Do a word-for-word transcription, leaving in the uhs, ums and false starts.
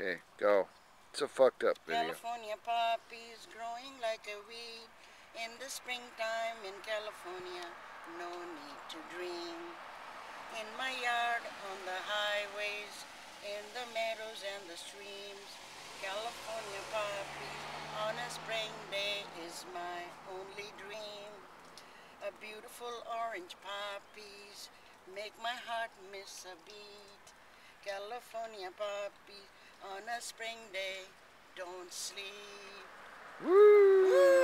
Okay, go. It's a fucked up video. California poppies growing like a weed. In the springtime in California, no need to dream. In my yard, on the highways, in the meadows and the streams, California poppies on a spring day is my only dream. A beautiful orange poppies make my heart miss a beat. California poppies on a spring day don't sleep. Woo! Woo!